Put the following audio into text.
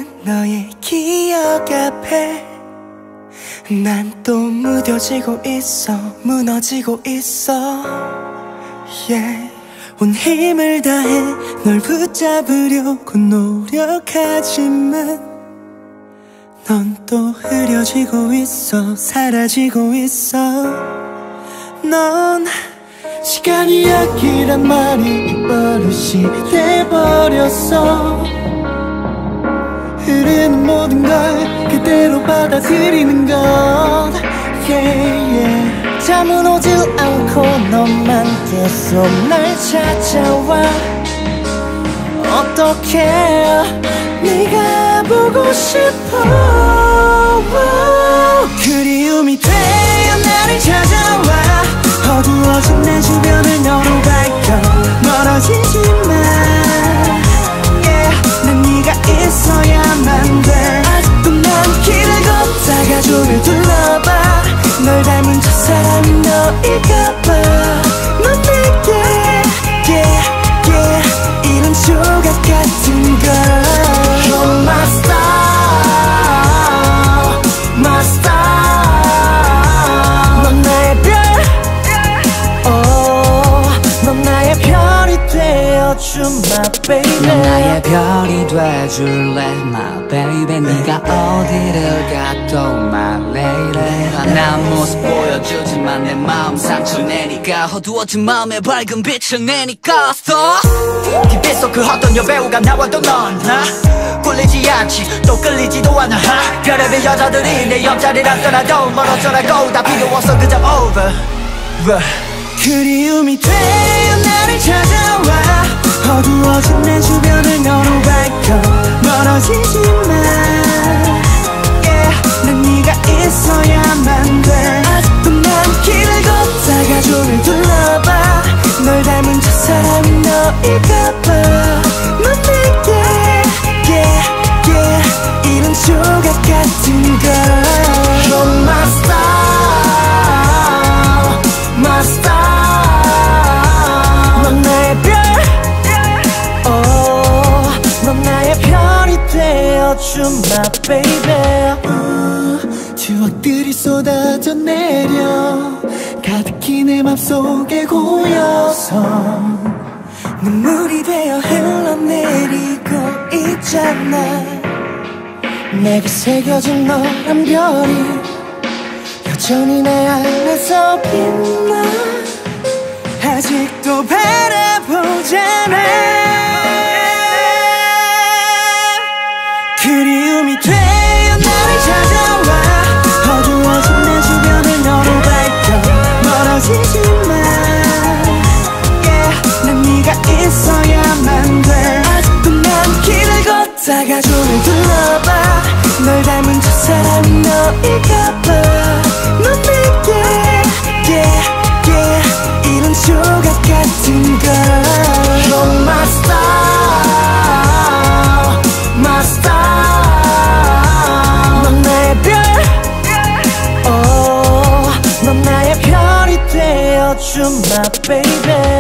흐르는 너의 기억 앞에 난 또 무뎌지고 있어, 무너지고 있어. yeah. 온 힘을 다해 널 붙잡으려고 노력하지만 넌 또 흐려지고 있어, 사라지고 있어. 넌 시간이 약이란 말이 버릇이 돼버렸어. 흐르는 모든 걸 그대로 받아들이는 것 yeah, yeah. 잠은 오지 않고 너만 계속 날 찾아와. 어떡해 네가 보고 싶어. 그리움이 되어 나를 찾아와. 어두워진 내 주변을 너로 밝혀. 멀어지지마 yeah. 난 네가 있어야만 돼. 아직도 난 길을 걷다가 조를 둘러봐. 널 닮은 저 사람이 너일까봐. 넌 내게 yeah, yeah. 이런 조각 같은 걸. You're my star, my star. 넌 나의 별 넌 나의 별이 되어준 my baby. 넌 나의 별이 돼줄래 my baby. 네가 어디를 가도 my lady. 환한 모습 보여주지만 내 마음 상처내니까. 어두워진 마음에 밝은 빛을 내니까. So TV에서 그 어떤 여배우가 나와도 넌 꿀리지 않지, 또 끌리지도 않아. 별의별 여자들이 내 옆자리랑 떠나도 멀어져라고 다 필요 없어 그저 over. 그리움이 되어 나를 찾아와. 어두워진 내 주변을 너로 밝혀. 멀어지지마 yeah. 난 네가 있어야만 돼. 아직도 난 길을 걷다가 조를 둘러봐. 널 닮은 저 사람이 너일까봐. 넌 내게 yeah, yeah. 이런 조각 같은 걸. You're my star, my star. 넌 나의 별 넌 나의 별이 되어준 my baby. 추억들이 쏟아져 내려 가득히 내 맘속에 고여서 눈물이 되어 흘러내리고 있잖아. 내게 새겨진 너란 별이 여전히 내 안에서 빛나. 아직도 바라보잖아. 그리움이 되어 나를 찾아와. 어두워진 내 주변을 너로 밝혀. 멀어지지마 yeah. 난 네가 있어야만 돼. 아직도 난 길을 걷다가 조를 둘러봐. 널 닮은 저 사람이 너일까봐. 넌 내게 yeah, yeah. 이런 조각 같은 걸. You're my star, my star. 넌 나의 별 넌 나의 별이 되어준 my baby.